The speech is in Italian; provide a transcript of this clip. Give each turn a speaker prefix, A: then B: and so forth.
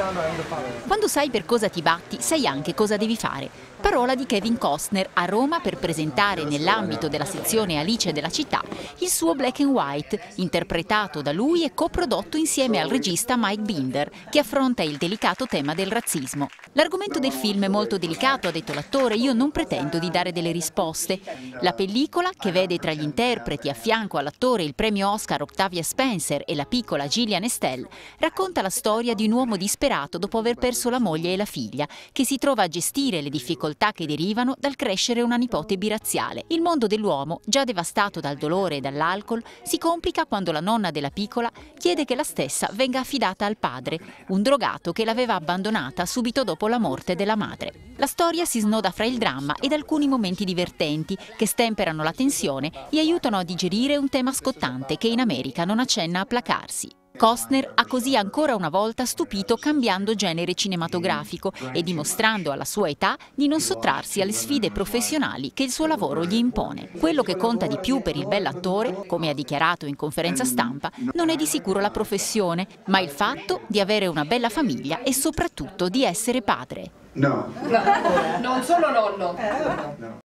A: Quando sai per cosa ti batti, sai anche cosa devi fare. Parola di Kevin Costner a Roma per presentare nell'ambito della sezione Alice della città il suo Black and White, interpretato da lui e coprodotto insieme al regista Mike Binder, che affronta il delicato tema del razzismo. L'argomento del film è molto delicato, ha detto l'attore, io non pretendo di dare delle risposte. La pellicola, che vede tra gli interpreti a fianco all'attore il premio Oscar Octavia Spencer e la piccola Gillian Estelle, racconta la storia di un uomo disperato dopo aver perso la moglie e la figlia, che si trova a gestire le difficoltà che derivano dal crescere una nipote biraziale. Il mondo dell'uomo, già devastato dal dolore e dall'alcol, si complica quando la nonna della piccola chiede che la stessa venga affidata al padre, un drogato che l'aveva abbandonata subito dopo la morte della madre. La storia si snoda fra il dramma ed alcuni momenti divertenti che stemperano la tensione e aiutano a digerire un tema scottante che in America non accenna a placarsi. Costner ha così ancora una volta stupito cambiando genere cinematografico e dimostrando alla sua età di non sottrarsi alle sfide professionali che il suo lavoro gli impone. Quello che conta di più per il bell'attore, come ha dichiarato in conferenza stampa, non è di sicuro la professione, ma il fatto di avere una bella famiglia e soprattutto di essere padre.
B: No. Non solo nonno.